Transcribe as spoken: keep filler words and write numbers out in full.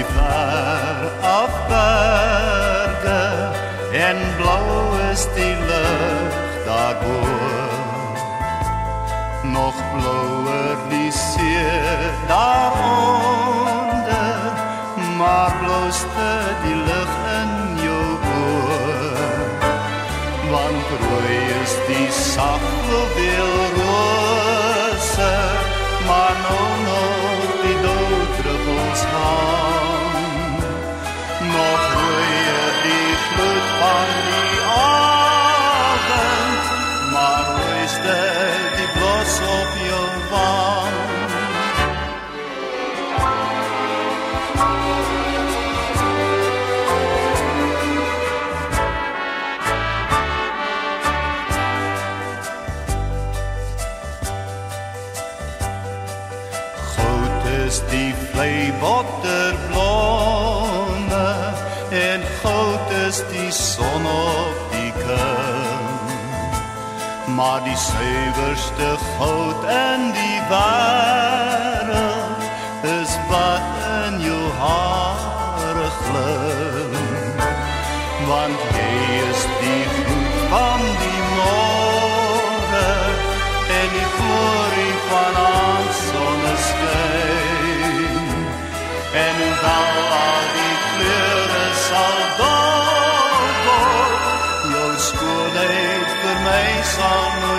ver af berge en blauw is die lucht daarboor. Nog blauwer die see daaronder, maar blauwste die lucht in jou oor. Want rooi is die sagfluweel rose, maar nou nog die dooddruppels hang. Nog rooier die gloed van die avond, maar rooiste die blos op jou wang. Is die vleibotterblome en goud is die son op die kim. Maar die suiwerste goud in die wêreld is wat in jou hare glim. Want jy is die gloed van die môre en die glorie van aan sonneskyn. En hoewel al die kleure sal dood word, jou skoonheid vir my sal nooit